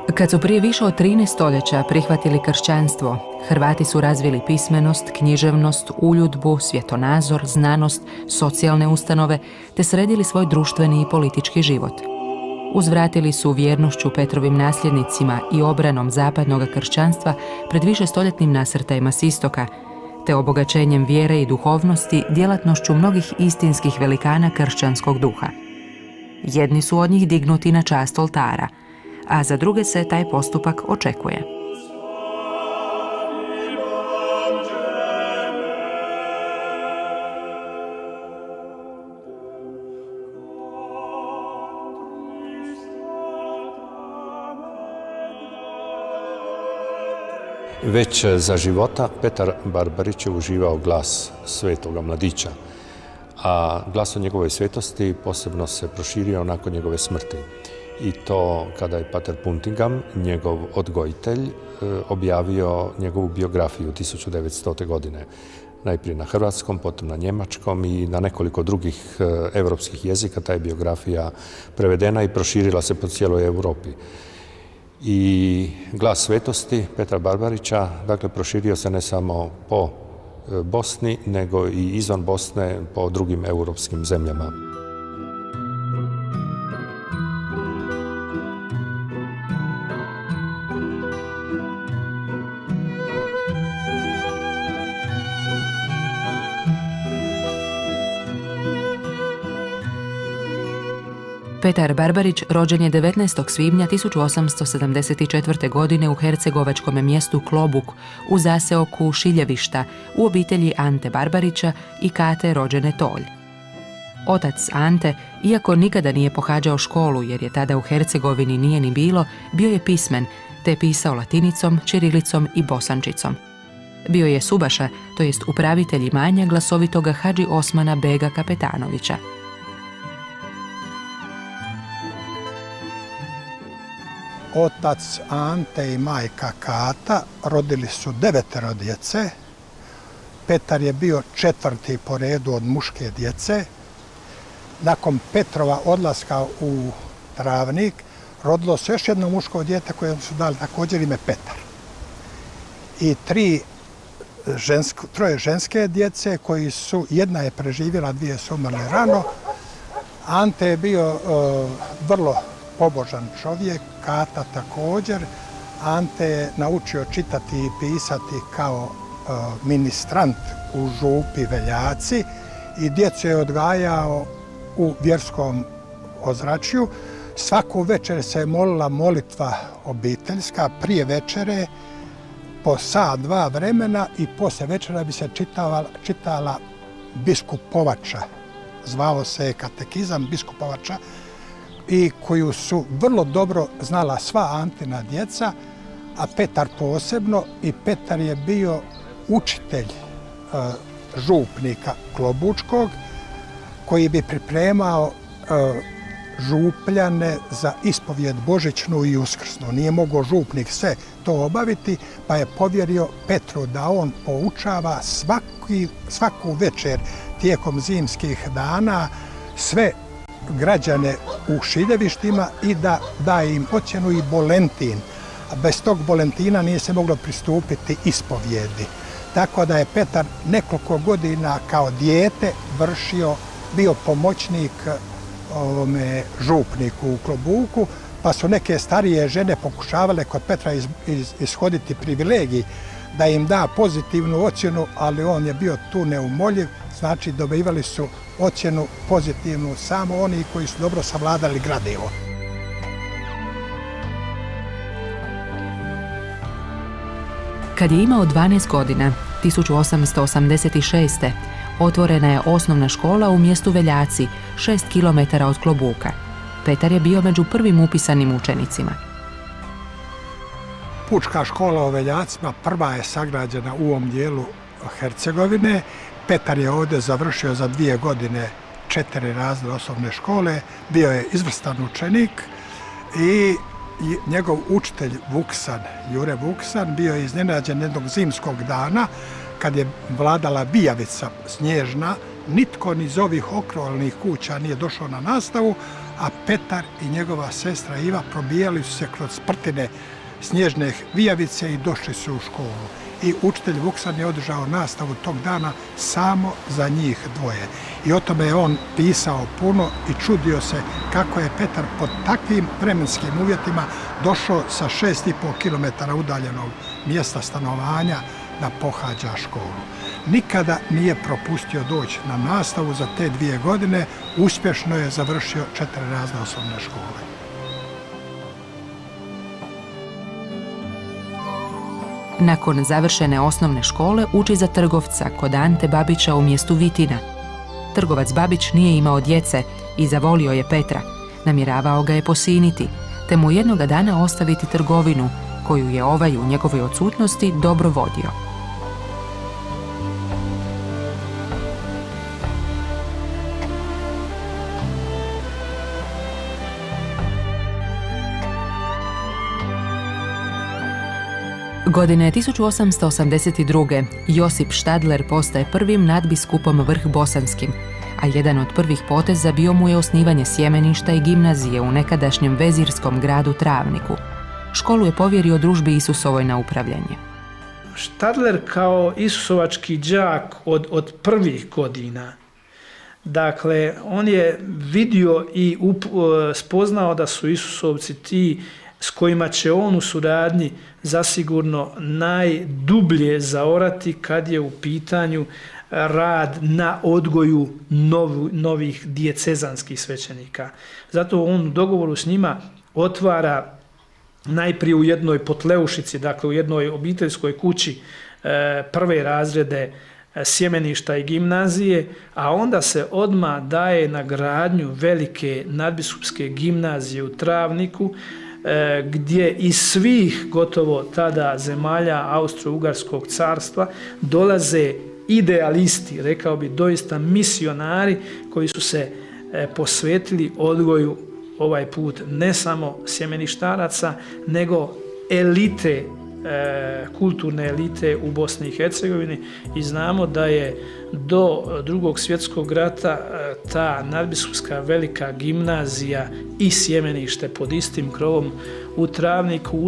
Kad su prije više od 13 stoljeća prihvatili kršćanstvo, Hrvati su razvili pismenost, književnost, uljudbu, svjetonazor, znanost, socijalne ustanove, te sredili svoj društveni i politički život. Uzvratili su vjernošću Petrovim nasljednicima i obranom zapadnog kršćanstva pred višestoljetnim nasrtajima s istoka, te obogaćenjem vjere i duhovnosti djelatnošću mnogih istinskih velikana kršćanskog duha. Jedni su od njih dignuti na čast oltara, a za druge se taj postupak očekuje. Već za života Petar Barbarić je uživao glas svetoga mladića, a glas o njegovoj svetosti posebno se proširio nakon njegove smrti. I to kada je pater Puntigam, njegov odgojitelj, objavio njegovu biografiju 1900. godine. Najprije na hrvatskom, potom na njemačkom i na nekoliko drugih evropskih jezika. Ta je biografija prevedena i proširila se po cijeloj Europi. I glas svetosti Petra Barbarića, dakle, proširio se ne samo po Bosni, nego i izvan Bosne po drugim europskim zemljama. Petar Barbarić rođen je 19. svibnja 1874. godine u hercegovačkom mjestu Klobuk, u zaseoku Šiljevišta, u obitelji Ante Barbarića i Kate rođene Tolj. Otac Ante, iako nikada nije pohađao školu jer je tada u Hercegovini nije ni bilo, bio je pismen, te je pisao latinicom, ćirilicom i bosančicom. Bio je subaša, to jest upravitelj imanja glasovitoga Hadži Osmana Bega Kapetanovića. Otac Ante i majka Kata rodili su 9 djece. Petar je bio 4. po redu od muške djece. Nakon Petrova odlaska u Travnik rodilo se još jedno muško dijete koje su dali također ime Petar. I 3 ženske djece koji su, jedna je preživjela, 2 su umrle rano. Ante je bio vrlo pobožan čovjek, Kata također. Ante je naučio čitati i pisati kao ministrant u župi Veljaci i djecu je odgajao u vjerskom ozračju. Svaku večer se je molila molitva obiteljska, prije večere po sat, 2 vremena i poslije večera bi se čitala biskupovača. Zvao se katekizam biskupovača, i koju su vrlo dobro znala sva Antina djeca, a Petar posebno. I Petar je bio učitelj župnika Klobučkog, koji bi pripremao župljane za ispovijed božićnu i uskrsnu. Nije mogao župnik sve to obaviti, pa je povjerio Petru da on poučava svaku večer tijekom zimskih dana sve građane u Šiljevištima i da daje im ocjenu i bolentin. A bez tog bolentina nije se moglo pristupiti ispovijedi. Tako da je Petar nekoliko godina kao dijete bio pomoćnik župniku u Klobuku, pa su neke starije žene pokušavale kod Petra ishoditi privilegij da im da pozitivnu ocjenu, ali on je bio tu neumoljiv, znači dobivali su ocjenu pozitivnu samo oni koji su dobro savladali gradivo. Kad je imao 12 godina, 1886. otvorena je osnovna škola u mjestu Veljaci, 6 km od Klobuka. Petar je bio među prvim upisanim učenicima. Pučka škola u Veljacima prva je sagrađena u ovom dijelu Hercegovine. Petar je ovdje završio za 2 godine 4 razreda osnovne škole, bio je izvrstan učenik i njegov učitelj Vuksan, Jure Vuksan, bio je iznenađen jednog zimskog dana kad je vladala bijavica snježna nitko niz ovih okolnih kuća nije došao na nastavu, a Petar i njegova sestra Iva probijali su se kroz sprtine snježne vijavice i došli su u školu. I učitelj Vuksan je održao nastavu tog dana samo za njih dvoje. I o tome je on pisao puno i čudio se kako je Petar pod takvim vremenskim uvjetima došao sa 6,5 km udaljenog mjesta stanovanja da pohađa školu. Nikada nije propustio doći na nastavu za te 2 godine, uspješno je završio 4 razne osnovne škole. Nakon završene osnovne škole uči za trgovca kod Ante Babića u mjestu Vitina. Trgovac Babić nije imao djece i zavolio je Petra. Namjeravao ga je posiniti, te mu jednoga dana ostaviti trgovinu, koju je ovaj u njegovoj odsutnosti dobro vodio. Godine 1882. Josip Štadler postaje prvim nadbiskupom Vrhbosanskim, a jedan od prvih poteza bio mu je osnivanje sjemeništa i gimnazije u nekadašnjem vezirskom gradu Travniku. Školu je povjerio Družbi Isusovoj na upravljanje. Štadler kao isusovački đak od prvih godina, dakle, on je vidio i spoznao da su Isusovci ti s kojima će on u suradnji zasigurno najdublje zaorati kad je u pitanju rad na odgoju novih dijecezanskih svećenika. Zato on u dogovoru s njima otvara najprije u jednoj Potleušici, dakle u jednoj obiteljskoj kući, prve razrede sjemeništa i gimnazije, a onda se odmah daje na gradnju velike nadbiskupske gimnazije u Travniku, gdje iz svih gotovo tada zemalja Austro-Ugarskog carstva dolaze idealisti, rekao bi doista misionari koji su se posvetili odgoju ovaj put ne samo sjemeništaraca, nego elite, kulturne elite u Bosni i Hercegovini, i znamo da je do Drugog svjetskog rata ta nadbiskupska velika gimnazija i sjemenište pod istim krovom u Travniku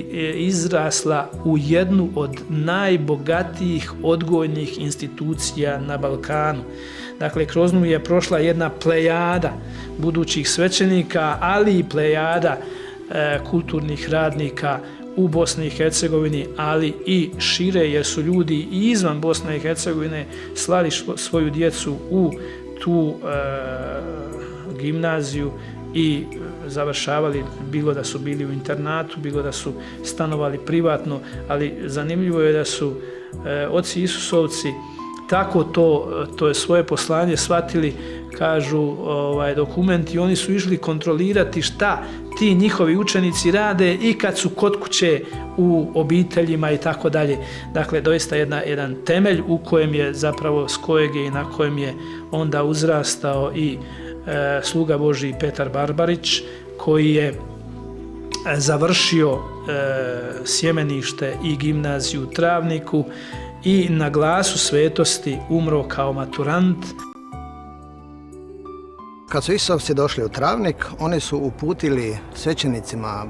izrasla u jednu od najbogatijih odgojnih institucija na Balkanu. Dakle, kroz nju je prošla jedna plejada budućih svećenika, ali i plejada kulturnih radnika u Bosni i Hercegovini, ali i šire, jer su ljudi i izvan Bosne i Hercegovine slali svoju djecu u tu gimnaziju i završavali, bilo da su bili u internatu, bilo da su stanovali privatno, ali zanimljivo je da su oci Isusovci tako to je svoje poslanje shvatili, kažu dokumenti, oni su išli kontrolirati šta ti njihovi učenici rade i kad su kod kuće u obiteljima i tako dalje. Dakle, doista jedan temelj u kojem je zapravo, s kojeg je i na kojem je onda uzrastao i sluga Božji Petar Barbarić, koji je završio sjemenište i gimnaziju u Travniku i na glasu svetosti umro kao maturant. Kad su Isusovci došli u Travnik, oni su uputili svećenicima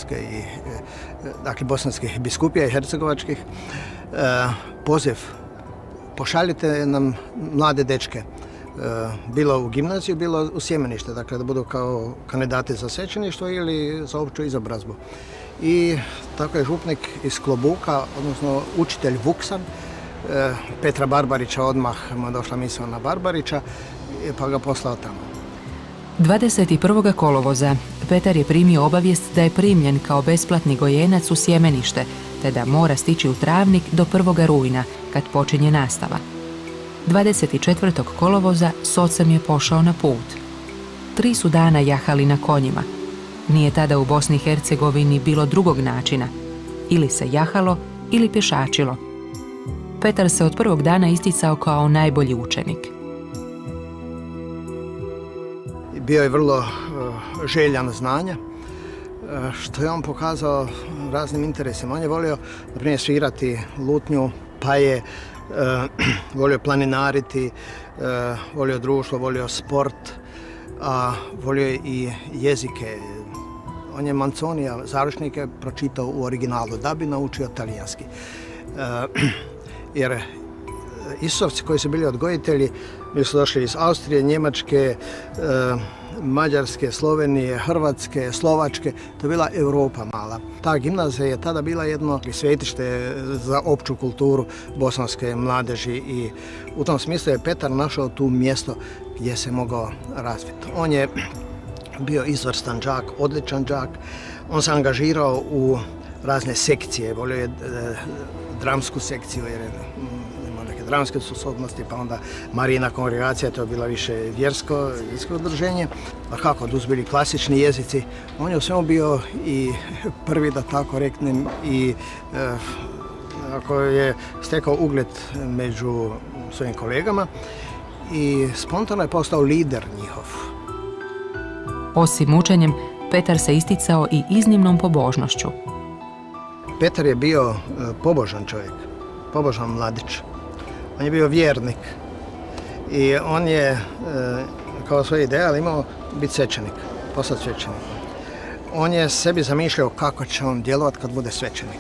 bosanskih biskupija i hercegovačkih poziv: pošaljite nam mlade dečke, bilo u gimnaziju, bilo u sjemenište, dakle da budu kao kandidati za svećeništvo ili za opću izobrazbu. I tako je župnik iz Klobuka, odnosno učitelj Vuksan, Petra Barbarića, odmah mu je došla misao na Barbarića, pa ga poslao tamo. 21. kolovoza Petar je primio obavijest da je primljen kao besplatni gojenac u sjemenište, te da mora stići u Travnik do 1. rujna, kad počinje nastava. 24. kolovoza s ocem je pošao na put. 3 su dana jahali na konjima. Nije tada u Bosni i Hercegovini bilo drugog načina. Ili se jahalo, ili pješačilo. Petar se od prvog dana isticao kao najbolji učenik. Bio je vrlo željan znanja, što je on pokazao raznim interesima. On je volio, na primjer, svirati lutnju, pa je volio planinariti, volio društvo, volio sport, a volio i jezike. On je Manzonija, završnike, pročitao u originalu da bi naučio talijanski. Jer Isusovci koji su bili odgojitelji, bili su došli iz Austrije, Njemačke, Mađarske, Slovenije, Hrvatske, Slovačke, to je bila Europa mala. Ta gimnazija je tada bila jedno svetište za opću kulturu bosanske mladeži i u tom smislu je Petar našao tu mjesto gdje se mogao razviti. On je bio izvrstan đak, odličan đak, on se angažirao u razne sekcije, volio je dramsku sekciju jer je dramske sposobnosti, pa onda Marijina kongregacija, to je bila više vjersko udruženje. A kako, tu su bili klasični jezici. On je u svemu bio i prvi, da tako reknem, i ako je stekao ugled među svojim kolegama i spontano je postao lider njihov. Osim učenjem, Petar se isticao i iznimnom pobožnošću. Petar je bio pobožan čovjek, pobožan mladić. On je bio vjernik i on je kao svoj ideal imao biti svećenik, postati svećenik. On je sebi zamišljao kako će on djelovati kad bude svećenik.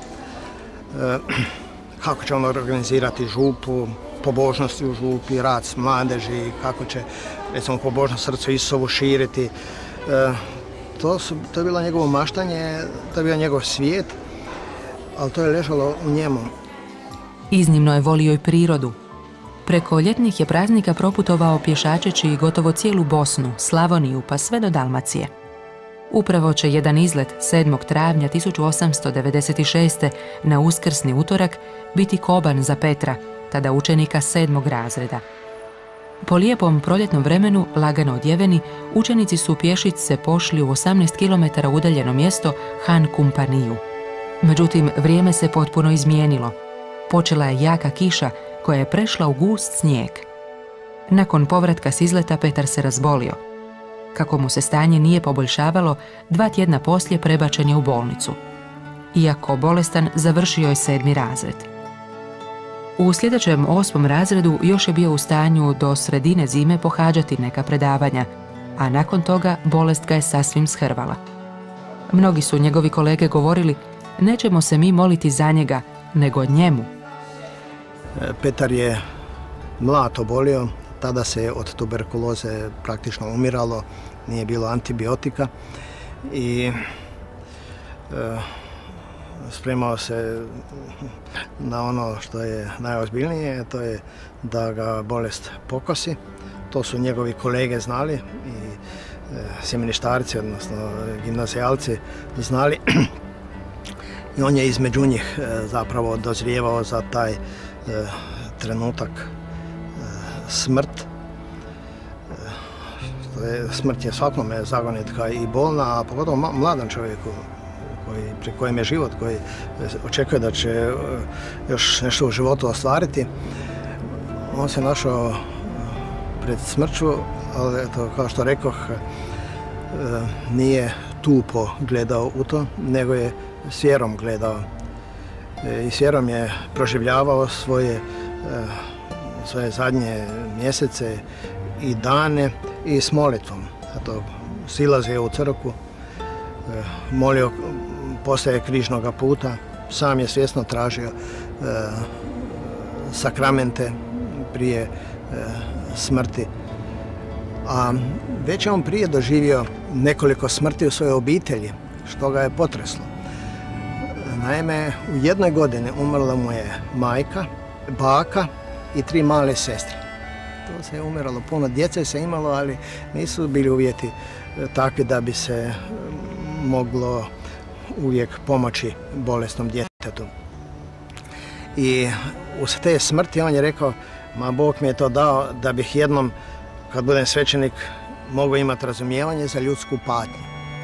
Kako će on organizirati župu, pobožnosti u župi, rad s mladeži, kako će, recimo, pobožnost srcu Isusovu širiti. To je bilo njegovo maštanje, to je bio njegov svijet, ali to je ležalo u njemu. Iznimno je volio i prirodu. Preko ljetnih je praznika proputovao pješačeći gotovo cijelu Bosnu, Slavoniju pa sve do Dalmacije. Upravo će jedan izlet 7. travnja 1896. na uskrsni utorak biti koban za Petra, tada učenika 7. razreda. Po lijepom proljetnom vremenu, lagano odjeveni, učenici su pješice pošli u 18 km udaljeno mjesto Han Kumpaniju. Međutim, vrijeme se potpuno izmijenilo. Počela je jaka kiša koja je prešla u gust snijeg. Nakon povratka s izleta Petar se razbolio. Kako mu se stanje nije poboljšavalo, 2 tjedna poslije prebačen je u bolnicu. Iako bolestan, završio je 7. razred. U sljedećem 8. razredu još je bio u stanju do sredine zime pohađati neka predavanja, a nakon toga bolest ga je sasvim shrvala. Mnogi su njegovi kolege govorili: nećemo se mi moliti za njega, nego njemu. Petar je mlad obolio, tada se od tuberkuloze praktično umiralo, nije bilo antibiotika i spremao se na ono što je najozbiljnije, to je da ga bolest pokosi. To su njegovi kolege znali i sjemeništarci, odnosno gimnazijalci znali. I on je između njih zapravo dozrijevao za taj trenutak smrt. Smrt je svakome zagonitka i bolna, a pogotovo mladan čovjeku pri kojem je život, koji očekuje da će još nešto u životu ostvariti. On se našao pred smrću, ali eto, kao što rekoh, nije tupo gledao u to, nego je s vjerom gledao. I s vjerom je proživljavao svoje zadnje mjesece i dane i s molitvom. Eto, silazio u crkvu, molio poslije križnoga puta, sam je svjesno tražio sakramente prije smrti. A već je on prije doživio nekoliko smrti u svojoj obitelji, što ga je potreslo. Naime, u jednoj godini umrla mu je majka, baka i 3 male sestre. To se je umiralo, puno djece se imalo, ali nisu bili uvjeti takvi da bi se moglo uvijek pomoći bolesnom djetetu. I uz te smrti on je rekao: ma Bog mi je to dao da bih jednom, kad budem svećenik, mogao imati razumijevanje za ljudsku patnju.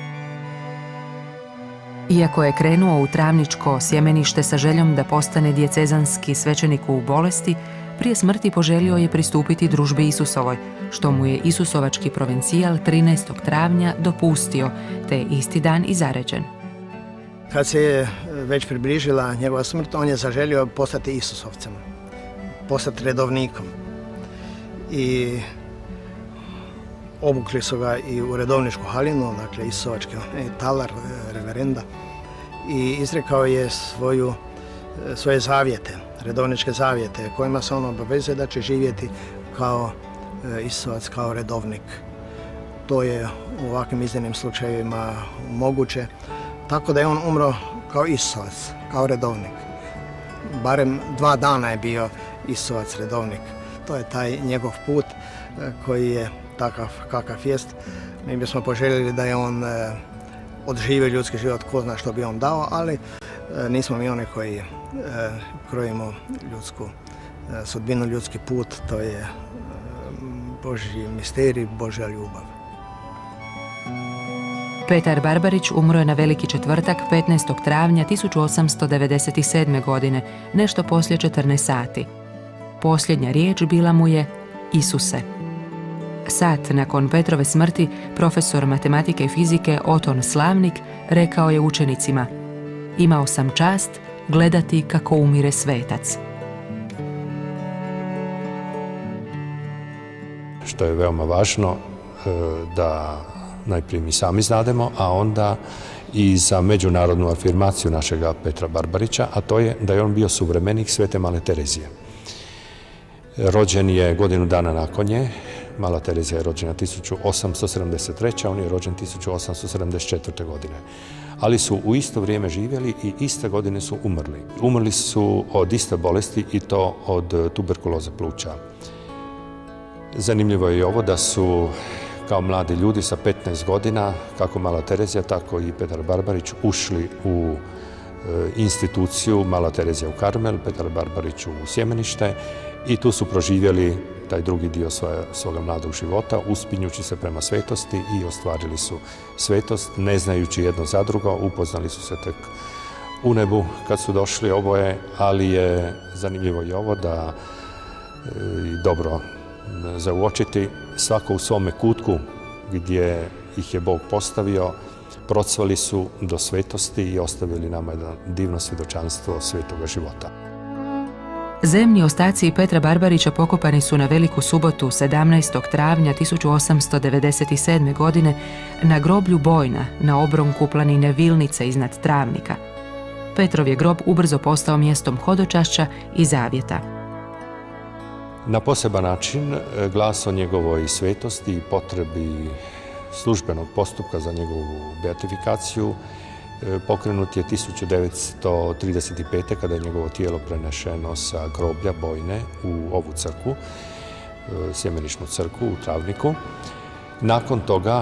Iako je krenuo u travničko sjemenište sa željom da postane dijecezanski svećenik u bolesti, prije smrti poželio je pristupiti družbi Isusovoj, što mu je isusovački provincijal 13. travnja dopustio, te je isti dan i zaređen. Kad se je već približila njegova smrt, on je zaželio postati Isusovcem. postati redovnikom. I obukli su ga i u redovničku haljinu, dakle Isusovački talar, reverenda, i izrekao je svoje zavjete, redovničke zavjete, kojima se on obavezuje da će živjeti kao Isusovac, kao redovnik. To je u ovakvim iznimnim slučajevima moguće, tako da je on umro kao Isusovac, kao redovnik. Barem 2 dana je bio Isusovac redovnik. To je taj njegov put koji je takav kakav jest. Mi bismo poželjeli da je on odživio ljudski život, ko zna što bi on dao, ali nismo mi oni koji krojimo ljudsku sudbinu, ljudski put. To je Božji misterij, Božja ljubav. Petar Barbarić umro je na Veliki četvrtak 15. travnja 1897. godine, nešto poslije 14 sati. Posljednja riječ bila mu je Isuse. Sat nakon Petrove smrti, profesor matematike i fizike Oton Slavnik rekao je učenicima: imao sam čast gledati kako umire svetac. Što je veoma važno da najprije mi sami znademo, a onda i za međunarodnu afirmaciju našega Petra Barbarića, a to je da je on bio suvremenik Svete Male Terezije. Rođen je godinu dana nakon nje. Mala Terezija je rođena 1873. a on je rođen 1874. godine. Ali su u isto vrijeme živjeli i iste godine su umrli. Umrli su od iste bolesti, i to od tuberkuloze pluća. Zanimljivo je i ovo da su kao mladi ljudi sa 15 godina, kako Mala Terezija, tako i Petar Barbarić, ušli u instituciju Mala Terezija u Karmel, Petar Barbarić u Sjemenište, i tu su proživjeli taj drugi dio svoga mladog života, uspinjući se prema svetosti, i ostvarili su svetost, ne znajući jedno za drugo. Upoznali su se tek u nebu kad su došli oboje, ali je zanimljivo i ovo da dobro za uočiti, svako u svome kutku gdje ih je Bog postavio, procvali su do svetosti i ostavili nama jedno divno svjedočanstvo svetoga života. Zemni ostaci Petra Barbarića pokopani su na Veliku subotu 17. travnja 1897. godine na groblju Bojna na obronku planine Vilnice iznad Travnika. Petrov je grob ubrzo postao mjestom hodočašća i zavjeta. Na poseban način glas o njegovoj svetosti i potrebi službenog postupka za njegovu beatifikaciju pokrenut je 1935. kada je njegovo tijelo prenešeno sa groblja Bojne u ovu crkvu, Sjemeničnu crkvu u Travniku. Nakon toga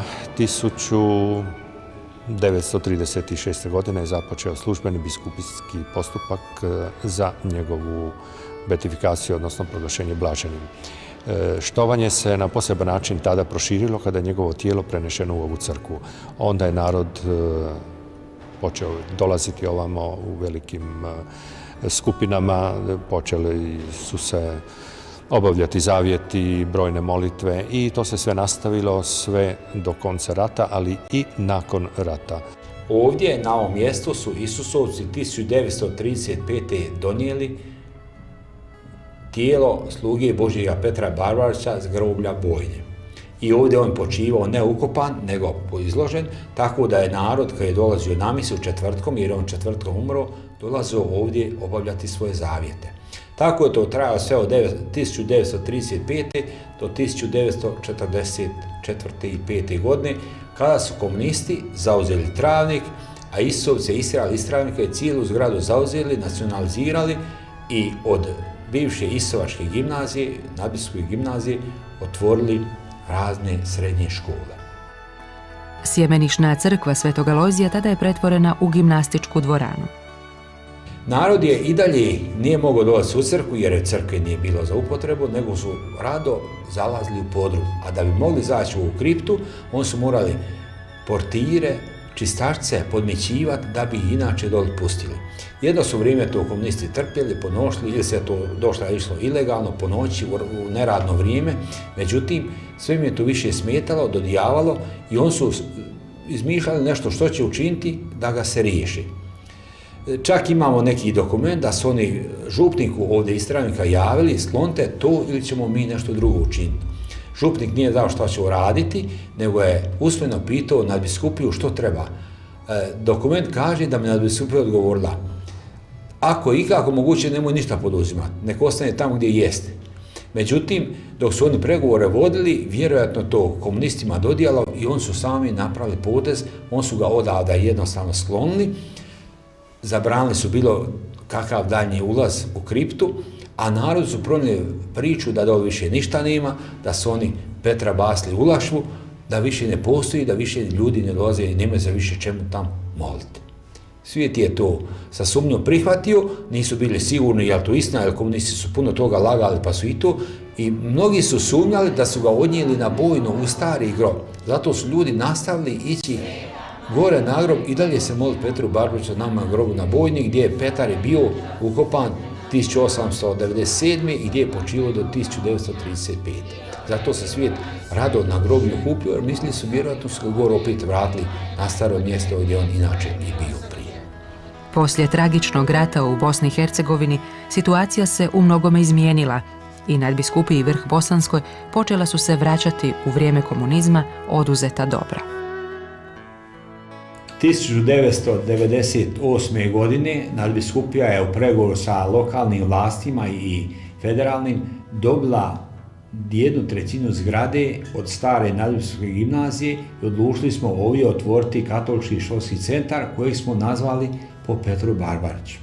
1936. godine je započeo službeni biskupijski postupak za njegovu beatifikaciju, odnosno proglašenje blaženim. Štovanje se na poseban način tada proširilo kada je njegovo tijelo prenešeno u ovu crkvu. Onda je narod počeo dolaziti ovamo u velikim skupinama, počeli su se obavljati zavjeti, brojne molitve, i to se sve nastavilo sve do konca rata, ali i nakon rata. Ovdje na ovom mjestu su Isusovci 1935. donijeli tijelo sluge Božjega Petra Barbarića s groblja Bojne. I ovdje on počivao ne ukopan, nego izložen, tako da je narod, kad je dolazio na misu četvrtkom, jer on četvrtkom umro, dolazio ovdje obavljati svoje zavjete. Tako je to trajalo sve od 1935. do 1944. i 5. godine, kada su komunisti zauzeli Travnik, a Isusovce istjerali iz Travnika i cijelu zgradu zauzeli, nacionalizirali i od bivše Isusovačke gimnazije, nadbiskupske gimnazije, otvorili razne srednje škole. Sjemenišna crkva Svetog Alojzija tada je pretvorena u gimnastičku dvoranu. Narod je i dalje nije mogao dolaziti u crkvu, jer crkve nije bilo za upotrebu, nego su rado zalazili u podrum. A da bi mogli zaći u kriptu, oni su morali portire, čistačice podmićivati da bi ih inače doli pustili. Jedno su vrijeme to komunisti trpjeli, ponošli, ili se to došlo išlo ilegalno, po noći, u neradno vrijeme. Međutim, sve im je to više smetalo, dodijavalo, i oni su izmišljali nešto što će učiniti da ga se riješi. Čak imamo neki dokument da su oni župniku ovdje iz Travnika javili, sklonite to ili ćemo mi nešto drugo učiniti. Župnik nije dao što će uraditi, nego je usmeno pitao nadbiskupiju što treba. Dokument kaže da mi nadbiskupija odgovorila, ako je ikako moguće, nemoj ništa poduzimati, nek ostane tamo gdje jeste. Međutim, dok su oni pregovore vodili, vjerojatno to komunistima dodijalo i oni su sami napravili potez, oni su ga odavda jednostavno sklonili, zabranili su bilo kakav daljnji ulaz u kriptu, a narod su pronijeli priču da dole više ništa nema, da su oni Petra basli u lašvu, da više ne postoji, da više ljudi ne dolaze i nema za više čemu tamo moliti. Svijet je to sa sumnjom prihvatio, nisu bili sigurni je li to istina, jer komunisti su puno toga lagali pa su i to, i mnogi su sumnjali da su ga odnijeli na bojno u stari grob. Zato su ljudi nastavili ići gore na grob i dalje se moliti Petru Barbariću na grobu na Bojni, gdje je Petar je bio ukopan 1897. i gdje je počivao do 1935. Zato se svijet rado na groblju kupio, jer mislili su vjerojatno su gore opet vratili na staro mjesto gdje on inače i bio prije. Poslije tragičnog rata u Bosni i Hercegovini situacija se u mnogome izmijenila i nadbiskupi i vrh Bosanskoj počela su se vraćati u vrijeme komunizma oduzeta dobra. 1998. godine nadbiskupija je u pregovoru sa lokalnim vlastima i federalnim dobila 1/3 zgrade od stare nadbiskupske gimnazije i odlučili smo ovdje otvoriti katolički školski centar koji smo nazvali po Petru Barbariću.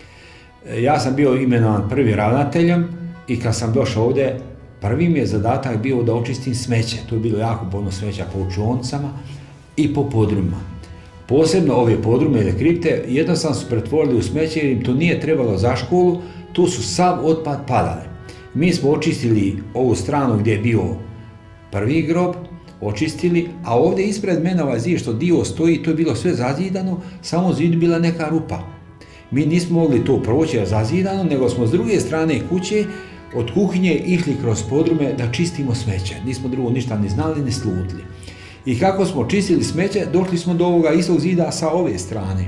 Ja sam bio imenovan prvi ravnateljem i kad sam došao ovdje, prvi mi je zadatak bio da očistim smeće. Tu je bilo jako puno smeća po učionicama i po podrumima. Posebno ove podrume ili kripte jednostavno su pretvorili u smeće jer im to nije trebalo za školu, tu su sav otpad padali. Mi smo očistili ovu stranu gdje je bio prvi grob, očistili, a ovdje ispred mene ovaj zid što dio stoji, to je bilo sve zazidano, samo u zidu bila neka rupa. Mi nismo mogli to proći zazidano, nego smo s druge strane kuće od kuhinje išli kroz podrume da čistimo smeće. Nismo drugo ništa ni znali ni slutili. I kako smo čistili smeće, došli smo do ovoga istog zida sa ove strane.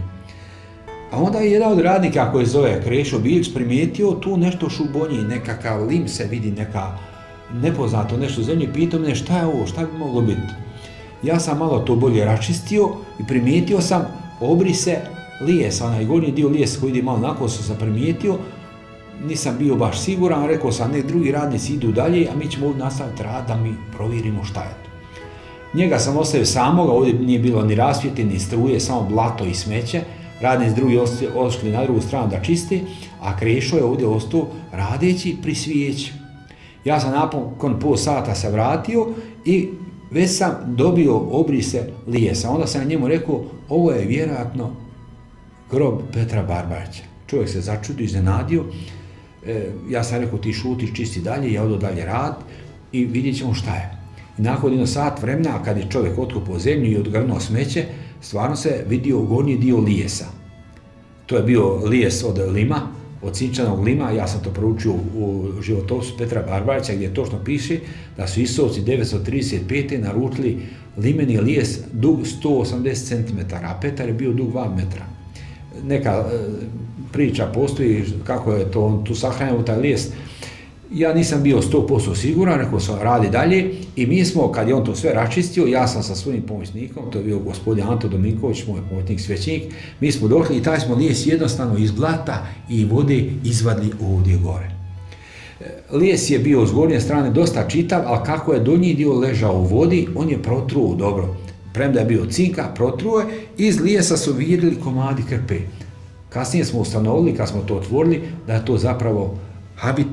A onda je jedan od radnika koji zove Krešo Bilić primijetio tu nešto šubonji, nekakav lim se vidi, neka nepoznato nešto zemlje, pitao me šta je ovo, šta bi moglo biti. Ja sam malo to bolje raščistio i primijetio sam obrise lijesa, onaj gornji dio lijesa koji ide malo nakoso sam primijetio, nisam bio baš siguran, rekao sam nek drugi radnici idu dalje, a mi ćemo ovdje nastaviti rad da mi provjerimo šta je to. Njega sam ostavio samoga, ovdje nije bilo ni rasvjete, ni struje, samo blato i smeće. Radnici drugi ošli na drugu stranu da čiste, a Krešo je ovdje ostao radeći pri svijeći. Ja sam nakon pol sata se vratio i već sam dobio obrise lijesa. Onda sam njemu rekao, ovo je vjerojatno grob Petra Barbarića. Čovjek se začudio, iznenadio. Ja sam rekao, ti šutiš, čisti dalje, ja odo dalje rad i vidjet ćemo šta je. I nakon jedno sat vremena, kad je čovjek otkopao zemlju i odgrnuo smeće, stvarno se vidio gornji dio lijesa. To je bio lijes od lima, od sinčanog lima, ja sam to proučio u životopisu Petra Barbarića gdje točno piše da su Isovci 935. naručili limeni lijes dug 180 cm, a Petar je bio dug 2 metra. Neka priča postoji kako je to tu sahranjeno taj lijes. Ja nisam bio 100% siguran, rekao sam radi dalje i mi smo, kad je on to sve raščistio, ja sam sa svojim pomoćnikom, to je bio gospodin Anto Dominković, moj pomoćnik svećenik, mi smo došli i taj smo lijes jednostavno iz blata i vode izvadili ovdje gore. Lijes je bio s gornje strane dosta čitav, ali kako je donji dio ležao u vodi, on je protruo dobro. Premda je bio cinka, protruo je, iz lijesa su vidjeli komadi krpe. Kasnije smo ustanovili, kad smo to otvorili, da je to zapravo habit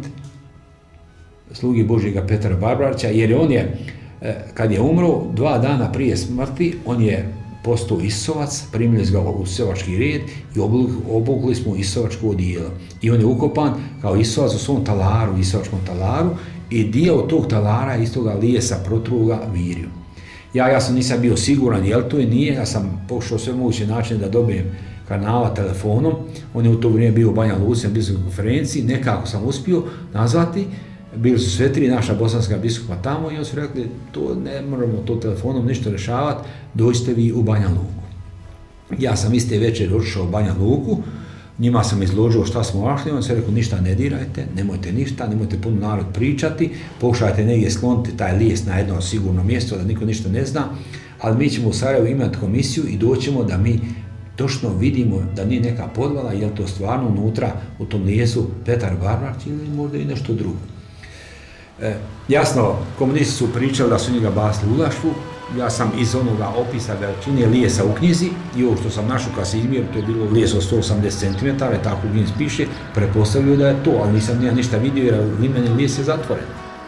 slugi Božjega Petra Barbarića, jer on je, kad je umro, 2 dana prije smrti, on je postao Isovac, primili ga u Isovački red i obukli smo Isovačko odijelo. I on je ukopan kao Isovac u svom talaru, Isovačkom talaru, i dio tog talara iz toga lijesa protruga virio. Ja sam nisam bio siguran je li to i nije, ja sam pokušao sve moguće načine da dobijem Karnala telefonom, on je u to vrijeme bio u Banja Luci na biskupskoj konferenciji, nekako sam uspio nazvati. Bili su sve 3 naša bosanska biskupa tamo i oni su rekli, to ne moramo to telefonom ništa rješavati, dođite vi u Banja Luku. Ja sam iste večer došao u Banja Luku, njima sam izložio šta smo našli, on se rekao ništa ne dirajte, nemojte ništa, nemojte puno narod pričati, pokušajte negdje skloniti taj lijes na jedno sigurno mjesto da niko ništa ne zna, ali mi ćemo u Sarajevu imati komisiju i doćemo da mi točno vidimo da nije neka podvala, je li to stvarno unutra u tom lijesu Petar Barbarić ili možda i nešto drugo. Jasno, komunisti su pričali da su njega basli u Ulašvu, ja sam iz onoga opisa veličine lijesa u knjizi i ovo što sam našao kad se izmjerio, to je bilo lijes od 180 cm, tako u knjizi piše, pretpostavljaju da je to, ali nisam ništa vidio jer limeni lijes je zatvoren.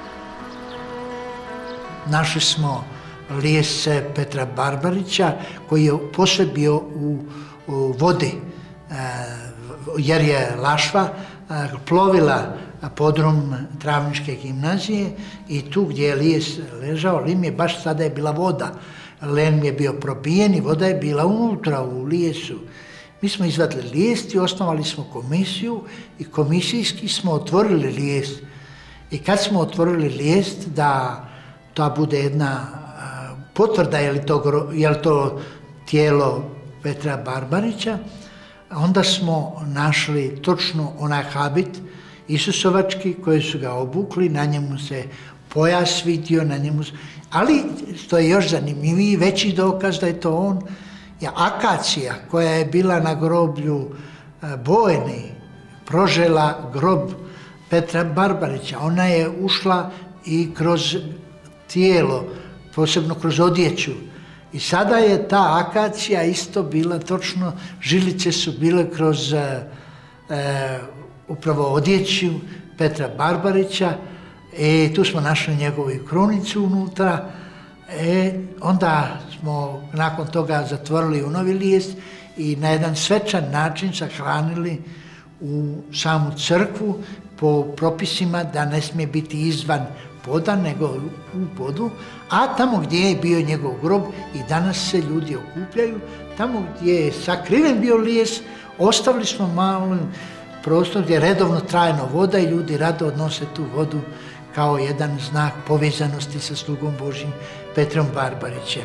Našli smo lijes Petra Barbarića koji je poslije bio u vodi, jer je Lašva plovila podrum Travničke gimnazije i tu gdje je lijes ležao, lim je baš sada je bila voda. Len je bio probijen i voda je bila unutra u lijesu. Mi smo izvadili lijes i osnovali smo komisiju i komisijski smo otvorili lijes. I kad smo otvorili lijes da to bude jedna potvrda je li to tijelo Petra Barbarića, onda smo našli točno onaj habit Isusovački koji su ga obukli, na njemu se pojas vidio, ali što je još zanimljiviji, veći dokaz da je to on, je akacija koja je bila na groblju Bojni, prožela grob Petra Barbarića. Ona je ušla i kroz tijelo, posebno kroz odjeću. I sada je ta akacija isto bila točno, žilice su bile kroz upravo odjeću Petra Barbarića i tu smo našli njegovu krunicu unutra. Onda smo nakon toga zatvorili u novi lijes i na jedan svečan način sahranili u samu crkvu po propisima da ne smije biti izvan poda, nego u podu, a tamo gdje je bio njegov grob i danas se ljudi okupljaju, tamo gdje je sakriven bio lijes, ostavili smo malo prostor gdje je redovno trajno voda i ljudi rado odnose tu vodu kao jedan znak povezanosti sa slugom Božjim Petrom Barbarićem.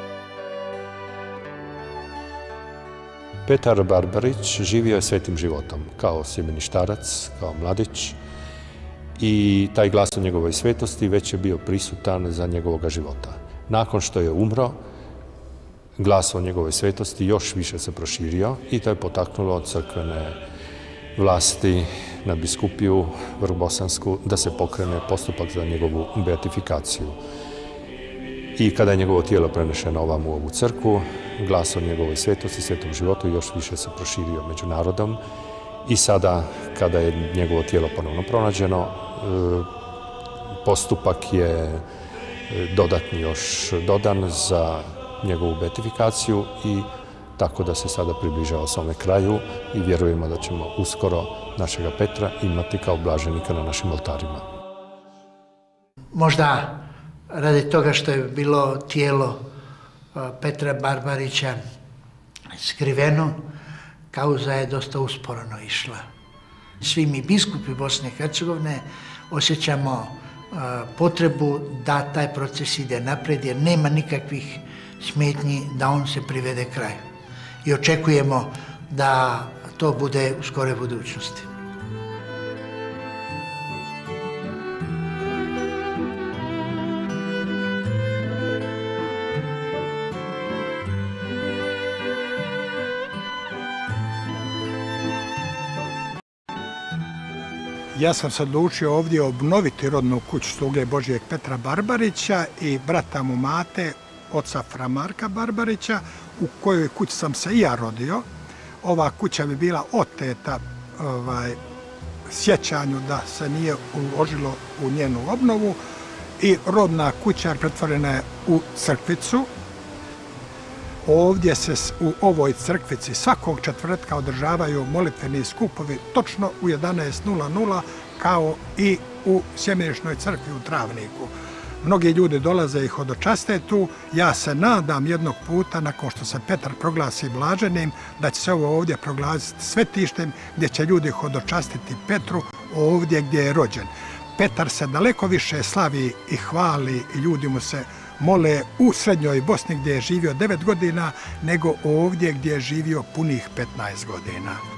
Petar Barbarić živio je svetim životom, kao sjemeništarac, kao mladić, i taj glas o njegovoj svetosti već je bio prisutan za njegovog života. Nakon što je umro, glas o njegovoj svetosti još više se proširio i to je potaknulo crkvene vlasti na biskupiju Vrbosansku da se pokrene postupak za njegovu beatifikaciju. I kada je njegovo tijelo prenešeno ovamo u ovu crkvu, glas o njegovoj svetosti, svetom životu još više se proširio među narodom i sada kada je njegovo tijelo ponovno pronađeno, postupak je dodatni još dodan za njegovu beatifikaciju i tako da se sada približava svome kraju i vjerujemo da ćemo uskoro našega Petra imati kao blaženika na našim oltarima. Možda radi toga što je bilo tijelo Petra Barbarića skriveno, kauza je dosta usporano išla. Svi mi biskupi Bosne i Hercegovine osjećamo potrebu da taj proces ide naprijed jer nema nikakvih smetnji da on se privede kraju. I očekujemo da to bude u skoroj budućnosti. Ja sam se odlučio ovdje obnoviti rodnu kuću sluge Božijeg Petra Barbarića i brata mu Mate, oca Fra Marka Barbarića, u kojoj kući sam se i ja rodio. Ova kuća bi bila oteta sjećanju da se nije uložilo u njenu obnovu i rodna kuća pretvorena je u crkvicu. Ovdje se u ovoj crkvici svakog četvrtka održavaju molitveni skupovi točno u 11:00 kao i u Sjemenišnoj crkvi u Travniku. Mnogi ljudi dolaze i hodočaste tu. Ja se nadam jednog puta, nakon što se Petar proglasi blaženim, da će se ovo ovdje proglasiti svetištem gdje će ljudi hodočastiti Petru ovdje gdje je rođen. Petar se daleko više slavi i hvali i ljudi mu se mole u Srednjoj Bosni gdje je živio 9 godina nego ovdje gdje je živio punih 15 godina.